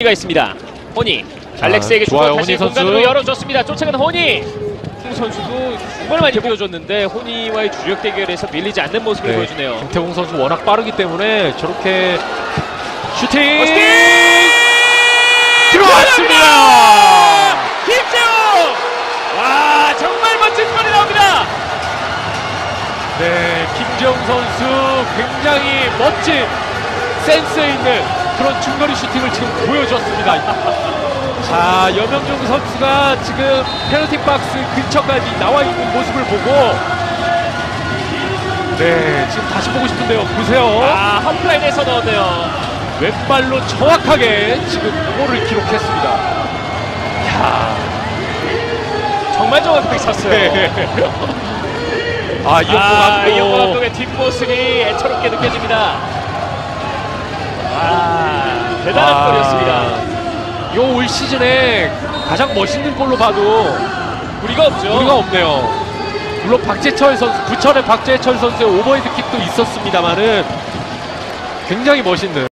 가 있습니다. 호니 알렉스에게 좋아요. 다시 호니 선수 공간으로 열어줬습니다. 쫓아가는 호니 선수도 정말 많이 뛰어줬는데 호니와의 주력 대결에서 밀리지 않는 모습을 보여주네요. 김태공 선수 워낙 빠르기 때문에 저렇게 슈팅 들어왔습니다. 김재웅! 와, 정말 멋진 골이 나옵니다. 네, 김재웅 선수 굉장히 멋진 센스 있는 그런 중거리 슈팅을 지금 보여줬습니다. 자, 염영종 선수가 지금 페널티 박스 근처까지 나와 있는 모습을 보고 네, 지금 다시 보고 싶은데요. 보세요. 아, 핫라인에서 넣었네요. 왼발로 정확하게 지금 골을 기록했습니다. 야, 정말 정확하게 찼어요. 네. 아, 이영호 감독의 뒷모습이 애처롭게 느껴집니다. 와, 대단한 골이었습니다. 요 올 시즌에 가장 멋있는 골로 봐도 무리가 없죠. 무리가 없네요. 물론 박재철 선수, 부천의 박재철 선수의 오버헤드 킥도 있었습니다만은 굉장히 멋있는